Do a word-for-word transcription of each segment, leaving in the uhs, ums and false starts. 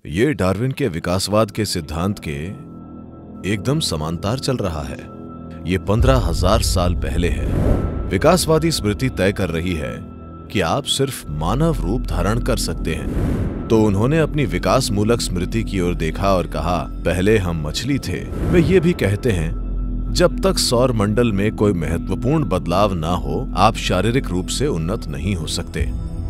ये डार्विन के विकासवाद के सिद्धांत के एकदम समांतर चल रहा है। ये पंद्रह हजार साल पहले है। विकासवादी स्मृति तय कर रही है कि आप सिर्फ मानव रूप धारण कर सकते हैं। तो उन्होंने अपनी विकास मूलक स्मृति की ओर देखा और कहा, पहले हम मछली थे। वे ये भी कहते हैं, जब तक सौर मंडल में कोई महत्वपूर्ण बदलाव ना हो, आप शारीरिक रूप से उन्नत नहीं हो सकते।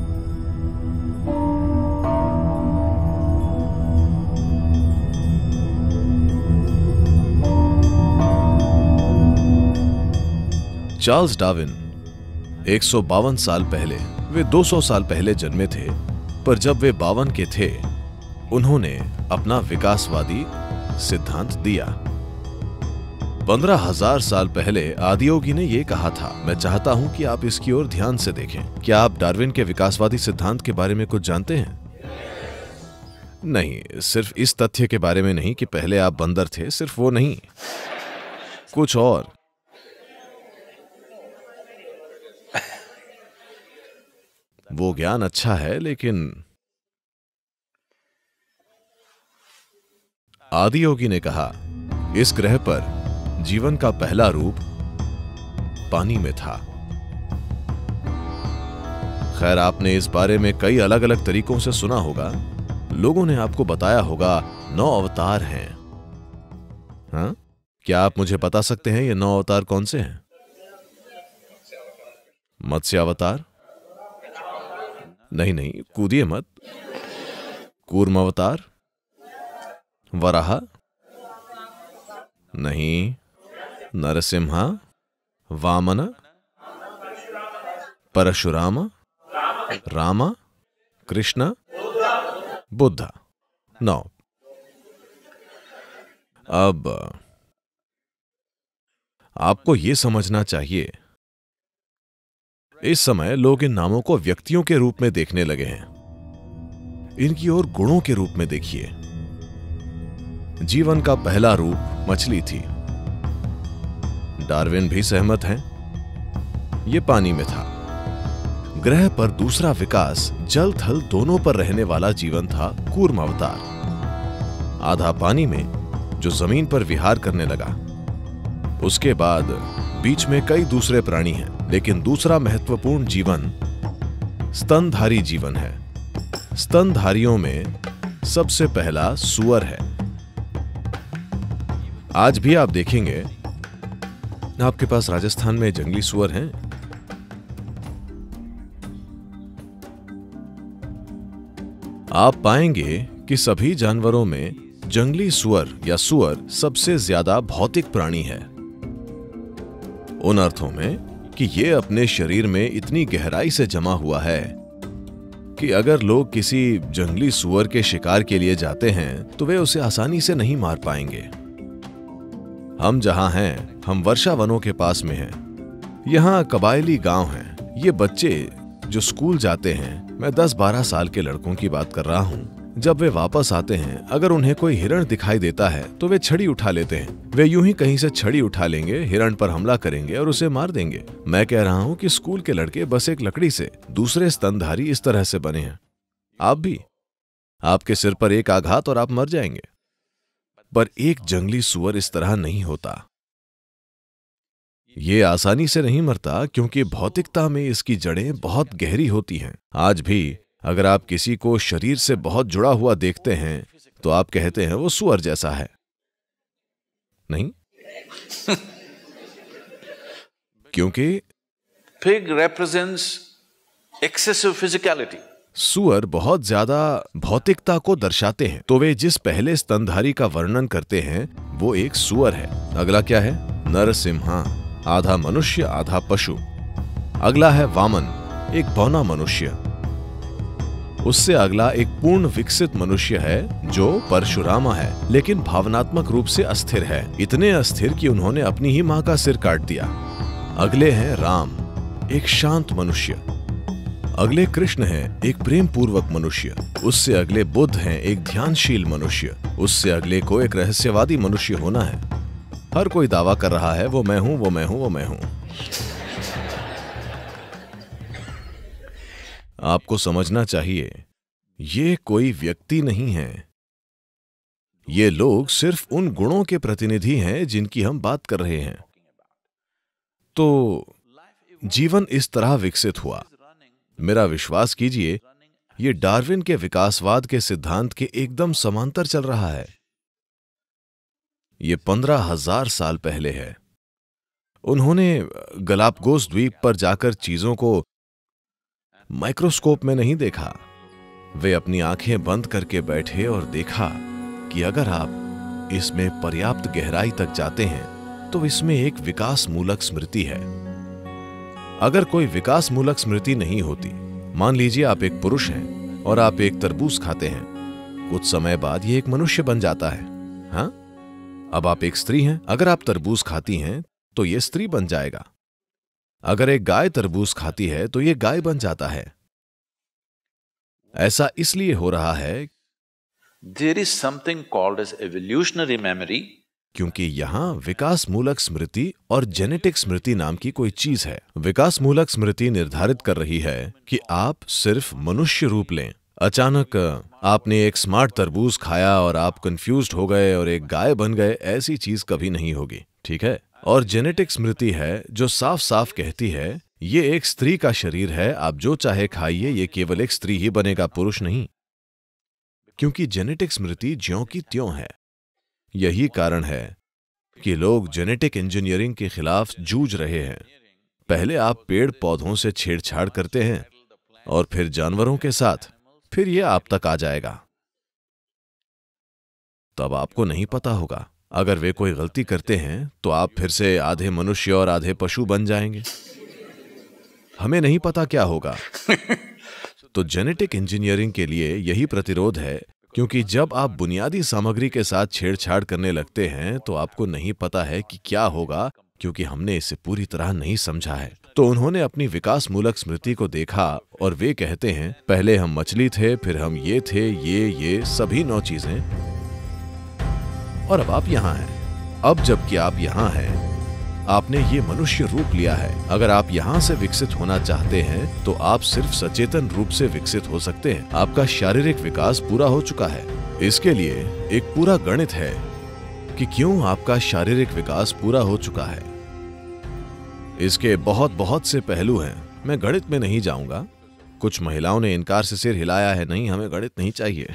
चार्ल्स डार्विन एक सौ बावन साल पहले, वे दो सौ साल पहले जन्मे थे, पर जब वे बावन के थे, उन्होंने अपना विकासवादी सिद्धांत दिया। पंद्रह हजार साल पहले आदियोगी ने यह कहा था। मैं चाहता हूं कि आप इसकी ओर ध्यान से देखें। क्या आप डार्विन के विकासवादी सिद्धांत के बारे में कुछ जानते हैं? नहीं, सिर्फ इस तथ्य के बारे में नहीं कि पहले आप बंदर थे, सिर्फ वो नहीं, कुछ और। वो ज्ञान अच्छा है, लेकिन आदियोगी ने कहा, इस ग्रह पर जीवन का पहला रूप पानी में था। खैर, आपने इस बारे में कई अलग अलग तरीकों से सुना होगा। लोगों ने आपको बताया होगा नौ अवतार हैं। हाँ? क्या आप मुझे बता सकते हैं ये नौ अवतार कौन से हैं? मत्स्य अवतार? नहीं नहीं, कूदिए मत। कूर्म अवतार? वराह? नहीं। नरसिम्हा? वामन? परशुराम? रामा? कृष्ण? बुद्ध? नौ। अब आपको यह समझना चाहिए, इस समय लोग इन नामों को व्यक्तियों के रूप में देखने लगे हैं। इनकी ओर गुणों के रूप में देखिए। जीवन का पहला रूप मछली थी। डार्विन भी सहमत हैं, यह पानी में था। ग्रह पर दूसरा विकास जल थल दोनों पर रहने वाला जीवन था, कूर्म अवतार। आधा पानी में, जो जमीन पर विहार करने लगा। उसके बाद बीच में कई दूसरे प्राणी हैं, लेकिन दूसरा महत्वपूर्ण जीवन स्तनधारी जीवन है। स्तनधारियों में सबसे पहला सूअर है। आज भी आप देखेंगे, आपके पास राजस्थान में जंगली सूअर हैं। आप पाएंगे कि सभी जानवरों में जंगली सूअर या सूअर सबसे ज्यादा भौतिक प्राणी है। उन अर्थों में कि यह अपने शरीर में इतनी गहराई से जमा हुआ है कि अगर लोग किसी जंगली सूअर के शिकार के लिए जाते हैं तो वे उसे आसानी से नहीं मार पाएंगे। हम जहां हैं, हम वर्षा वनों के पास में हैं। यहां कबायली गांव हैं। ये बच्चे जो स्कूल जाते हैं, मैं दस बारह साल के लड़कों की बात कर रहा हूं, जब वे वापस आते हैं, अगर उन्हें कोई हिरण दिखाई देता है तो वे छड़ी उठा लेते हैं। वे यूं ही कहीं से छड़ी उठा लेंगे, हिरण पर हमला करेंगे और उसे मार देंगे। मैं कह रहा हूं कि स्कूल के लड़के बस एक लकड़ी से, दूसरे स्तनधारी इस तरह से बने हैं। आप भी, आपके सिर पर एक आघात और आप मर जाएंगे। पर एक जंगली सूअर इस तरह नहीं होता। ये आसानी से नहीं मरता, क्योंकि भौतिकता में इसकी जड़ें बहुत गहरी होती हैं। आज भी अगर आप किसी को शरीर से बहुत जुड़ा हुआ देखते हैं तो आप कहते हैं वो सूअर जैसा है, नहीं? क्योंकि Pig represents excessive physicality. सूअर बहुत ज्यादा भौतिकता को दर्शाते हैं। तो वे जिस पहले स्तनधारी का वर्णन करते हैं वो एक सूअर है। अगला क्या है? नरसिम्हा, आधा मनुष्य आधा पशु। अगला है वामन, एक बौना मनुष्य। उससे अगला एक पूर्ण विकसित मनुष्य है जो परशुरामा है, लेकिन भावनात्मक रूप से अस्थिर है। इतने अस्थिर कि उन्होंने अपनी ही मां का सिर काट दिया। अगले हैं राम, एक शांत मनुष्य। अगले कृष्ण हैं, एक प्रेम पूर्वक मनुष्य। उससे अगले बुद्ध हैं, एक ध्यानशील मनुष्य। उससे अगले को एक रहस्यवादी मनुष्य होना है। हर कोई दावा कर रहा है वो मैं हूं, वो मैं हूं, वो मैं हूं। आपको समझना चाहिए, ये कोई व्यक्ति नहीं है, ये लोग सिर्फ उन गुणों के प्रतिनिधि हैं जिनकी हम बात कर रहे हैं। तो जीवन इस तरह विकसित हुआ। मेरा विश्वास कीजिए, ये डार्विन के विकासवाद के सिद्धांत के एकदम समांतर चल रहा है। ये पंद्रह हजार साल पहले है। उन्होंने गलापागोस द्वीप पर जाकर चीजों को माइक्रोस्कोप में नहीं देखा। वे अपनी आंखें बंद करके बैठे और देखा कि अगर आप इसमें पर्याप्त गहराई तक जाते हैं तो इसमें एक विकास मूलक स्मृति है। अगर कोई विकास मूलक स्मृति नहीं होती, मान लीजिए आप एक पुरुष हैं और आप एक तरबूज खाते हैं, कुछ समय बाद ये एक मनुष्य बन जाता है। हाँ, अब आप एक स्त्री हैं, अगर आप तरबूज खाती हैं तो ये स्त्री बन जाएगा। अगर एक गाय तरबूज खाती है तो ये गाय बन जाता है। ऐसा इसलिए हो रहा है There is something called as evolutionary memory. क्योंकि यहां विकास मूलक स्मृति और जेनेटिक स्मृति नाम की कोई चीज है। विकास मूलक स्मृति निर्धारित कर रही है कि आप सिर्फ मनुष्य रूप लें। अचानक आपने एक स्मार्ट तरबूज खाया और आप कंफ्यूज्ड हो गए और एक गाय बन गए, ऐसी चीज कभी नहीं होगी, ठीक है। और जेनेटिक स्मृति है जो साफ साफ कहती है ये एक स्त्री का शरीर है, आप जो चाहे खाइए, ये केवल एक स्त्री ही बनेगा, पुरुष नहीं। क्योंकि जेनेटिक स्मृति ज्यों की त्यों है। यही कारण है कि लोग जेनेटिक इंजीनियरिंग के खिलाफ जूझ रहे हैं। पहले आप पेड़ पौधों से छेड़छाड़ करते हैं और फिर जानवरों के साथ, फिर ये आप तक आ जाएगा। तब आपको नहीं पता होगा, अगर वे कोई गलती करते हैं तो आप फिर से आधे मनुष्य और आधे पशु बन जाएंगे। हमें नहीं पता क्या होगा। तो जेनेटिक इंजीनियरिंग के लिए यही प्रतिरोध है, क्योंकि जब आप बुनियादी सामग्री के साथ छेड़छाड़ करने लगते हैं तो आपको नहीं पता है कि क्या होगा, क्योंकि हमने इसे पूरी तरह नहीं समझा है। तो उन्होंने अपनी विकास मूलक स्मृति को देखा और वे कहते हैं पहले हम मछली थे, फिर हम ये थे, ये ये सभी नौ चीजें, और अब आप यहां हैं। अब जबकि आप यहां हैं, आपने ये मनुष्य रूप लिया है। अगर आप यहां से विकसित होना चाहते हैं तो आप सिर्फ सचेतन रूप से विकसित हो सकते हैं। आपका शारीरिक विकास पूरा हो चुका है। इसके लिए एक पूरा गणित है कि क्यों आपका शारीरिक विकास पूरा हो चुका है। इसके बहुत बहुत से पहलू हैं, मैं गणित में नहीं जाऊंगा। कुछ महिलाओं ने इनकार से सिर हिलाया है, नहीं हमें गणित नहीं चाहिए।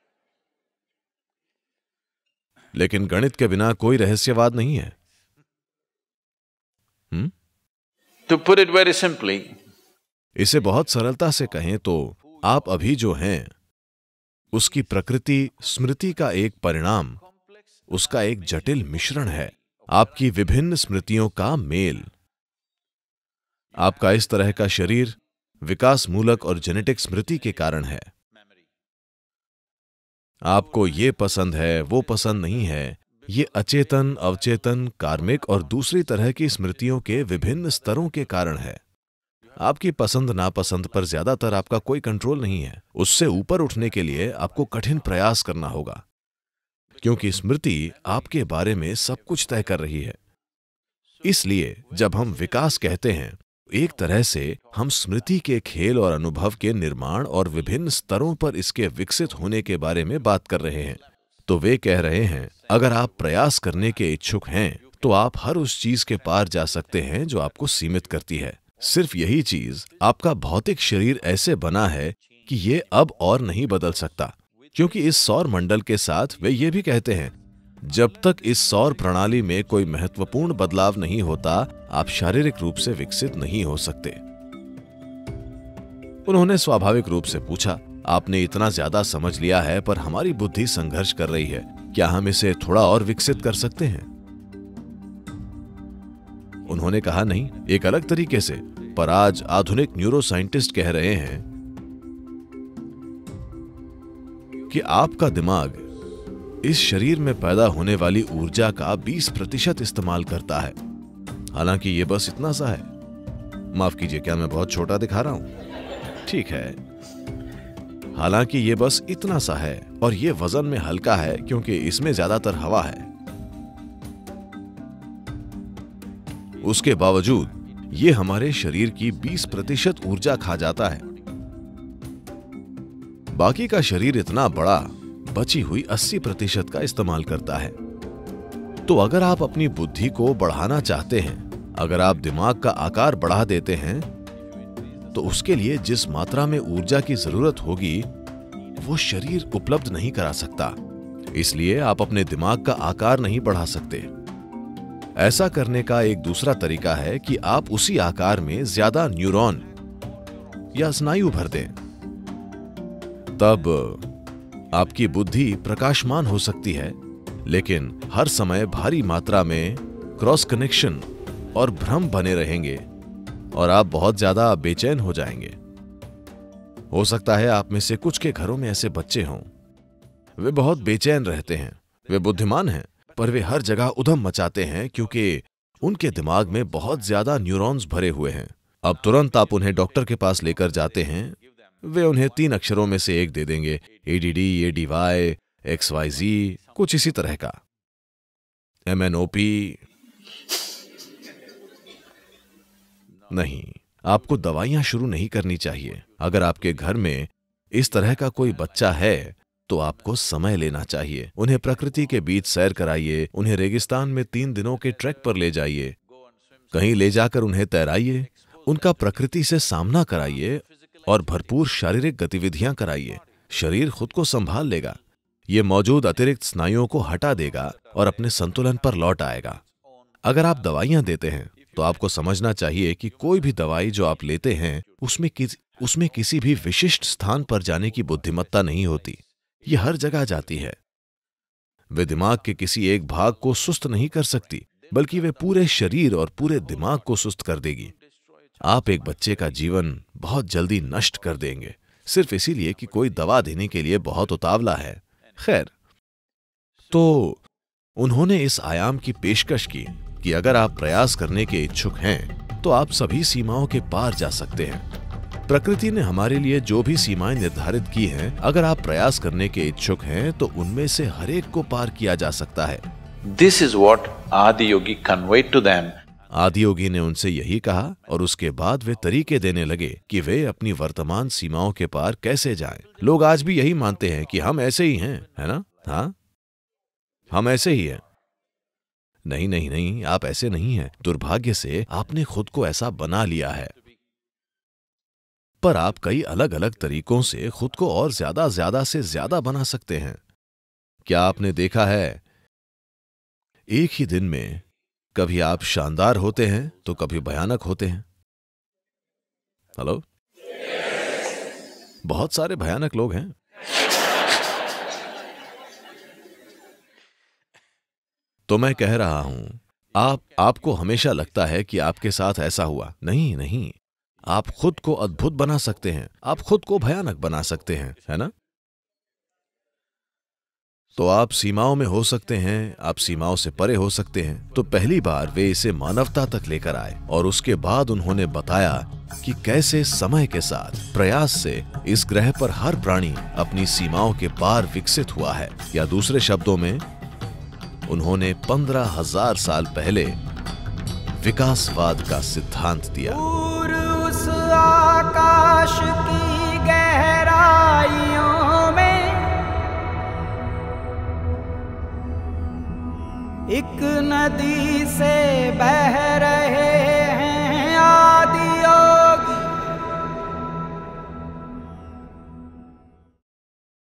लेकिन गणित के बिना कोई रहस्यवाद नहीं है। हुँ? To put it very simply, इसे बहुत सरलता से कहें तो आप अभी जो हैं उसकी प्रकृति स्मृति का एक परिणाम, उसका एक जटिल मिश्रण है। आपकी विभिन्न स्मृतियों का मेल। आपका इस तरह का शरीर विकास मूलक और जेनेटिक स्मृति के कारण है। आपको ये पसंद है, वो पसंद नहीं है, ये अचेतन, अवचेतन, कार्मिक और दूसरी तरह की स्मृतियों के विभिन्न स्तरों के कारण है। आपकी पसंद नापसंद पर ज्यादातर आपका कोई कंट्रोल नहीं है। उससे ऊपर उठने के लिए आपको कठिन प्रयास करना होगा, क्योंकि स्मृति आपके बारे में सब कुछ तय कर रही है। इसलिए जब हम विकास कहते हैं, एक तरह से हम स्मृति के खेल और अनुभव के निर्माण और विभिन्न स्तरों पर इसके विकसित होने के बारे में बात कर रहे हैं। तो वे कह रहे हैं अगर आप प्रयास करने के इच्छुक हैं तो आप हर उस चीज के पार जा सकते हैं जो आपको सीमित करती है। सिर्फ यही चीज, आपका भौतिक शरीर ऐसे बना है कि ये अब और नहीं बदल सकता, क्योंकि इस सौर मंडल के साथ वे ये भी कहते हैं जब तक इस सौर प्रणाली में कोई महत्वपूर्ण बदलाव नहीं होता, आप शारीरिक रूप से विकसित नहीं हो सकते। उन्होंने स्वाभाविक रूप से पूछा, आपने इतना ज्यादा समझ लिया है पर हमारी बुद्धि संघर्ष कर रही है, क्या हम इसे थोड़ा और विकसित कर सकते हैं? उन्होंने कहा नहीं, एक अलग तरीके से। पर आज आधुनिक न्यूरोसाइंटिस्ट कह रहे हैं कि आपका दिमाग इस शरीर में पैदा होने वाली ऊर्जा का बीस प्रतिशत इस्तेमाल करता है। हालांकि ये बस इतना सा है। माफ कीजिए, क्या मैं बहुत छोटा दिखा रहा हूं? ठीक है, हालांकि ये बस इतना सा है और ये वजन में हल्का है क्योंकि इसमें ज्यादातर हवा है। उसके बावजूद ये हमारे शरीर की बीस प्रतिशत ऊर्जा खा जाता है। बाकी का शरीर इतना बड़ा बची हुई अस्सी प्रतिशत का इस्तेमाल करता है। तो अगर आप अपनी बुद्धि को बढ़ाना चाहते हैं, अगर आप दिमाग का आकार बढ़ा देते हैं, तो उसके लिए जिस मात्रा में ऊर्जा की जरूरत होगी वो शरीर उपलब्ध नहीं करा सकता। इसलिए आप अपने दिमाग का आकार नहीं बढ़ा सकते। ऐसा करने का एक दूसरा तरीका है कि आप उसी आकार में ज्यादा न्यूरॉन या स्नायु भर दें। तब आपकी बुद्धि प्रकाशमान हो सकती है, लेकिन हर समय भारी मात्रा में क्रॉस कनेक्शन और भ्रम बने रहेंगे और आप बहुत ज्यादा बेचैन हो जाएंगे। हो सकता है आप में से कुछ के घरों में ऐसे बच्चे हों। वे बहुत बेचैन रहते हैं, वे बुद्धिमान हैं, पर वे हर जगह उधम मचाते हैं क्योंकि उनके दिमाग में बहुत ज्यादा न्यूरॉन्स भरे हुए हैं। अब तुरंत आप उन्हें डॉक्टर के पास लेकर जाते हैं, वे उन्हें तीन अक्षरों में से एक दे देंगे, A D D, A D Y, X Y Z, कुछ इसी तरह का, एम एन ओ पी। नहीं, आपको दवाइयां शुरू नहीं करनी चाहिए। अगर आपके घर में इस तरह का कोई बच्चा है तो आपको समय लेना चाहिए। उन्हें प्रकृति के बीच सैर कराइए, उन्हें रेगिस्तान में तीन दिनों के ट्रैक पर ले जाइए, कहीं ले जाकर उन्हें तैराइए, उनका प्रकृति से सामना कराइए और भरपूर शारीरिक गतिविधियां कराइए। शरीर खुद को संभाल लेगा, ये मौजूद अतिरिक्त स्नायुओं को हटा देगा और अपने संतुलन पर लौट आएगा। अगर आप दवाइयां देते हैं तो आपको समझना चाहिए कि कोई भी दवाई जो आप लेते हैं उसमें किस, उसमें किसी भी विशिष्ट स्थान पर जाने की बुद्धिमत्ता नहीं होती। ये हर जगह जाती है। वे दिमाग के किसी एक भाग को सुस्त नहीं कर सकती, बल्कि वे पूरे शरीर और पूरे दिमाग को सुस्त कर देगी। आप एक बच्चे का जीवन बहुत जल्दी नष्ट कर देंगे, सिर्फ इसीलिए कि कोई दवा देने के लिए बहुत उतावला है। खैर, तो उन्होंने इस आयाम की पेशकश की कि अगर आप प्रयास करने के इच्छुक हैं तो आप सभी सीमाओं के पार जा सकते हैं। प्रकृति ने हमारे लिए जो भी सीमाएं निर्धारित की हैं, अगर आप प्रयास करने के इच्छुक हैं तो उनमें से हर एक को पार किया जा सकता है। This is what Adiyogi conveyed to them. Adiyogi ने उनसे यही कहा और उसके बाद वे तरीके देने लगे कि वे अपनी वर्तमान सीमाओं के पार कैसे जाएं। लोग आज भी यही मानते हैं कि हम ऐसे ही हैं, है ना? हाँ, हम ऐसे ही हैं। नहीं नहीं नहीं, आप ऐसे नहीं हैं। दुर्भाग्य से आपने खुद को ऐसा बना लिया है। पर आप कई अलग अलग तरीकों से खुद को और ज्यादा ज्यादा से ज्यादा बना सकते हैं। क्या आपने देखा है, एक ही दिन में कभी आप शानदार होते हैं तो कभी भयानक होते हैं। हेलो, बहुत सारे भयानक लोग हैं। तो मैं कह रहा हूं, आप आपको हमेशा लगता है कि आपके साथ ऐसा हुआ। नहीं नहीं, आप खुद को अद्भुत बना सकते हैं, आप खुद को भयानक बना सकते हैं, है ना? तो आप सीमाओं में हो सकते हैं, आप सीमाओं से परे हो सकते हैं। तो पहली बार वे इसे मानवता तक लेकर आए और उसके बाद उन्होंने बताया कि कैसे समय के साथ प्रयास से इस ग्रह पर हर प्राणी अपनी सीमाओं के पार विकसित हुआ है। या दूसरे शब्दों में, उन्होंने पंद्रह हजार साल पहले विकासवाद का सिद्धांत दिया। उस आकाश की गहराइयों में एक नदी से बह रहे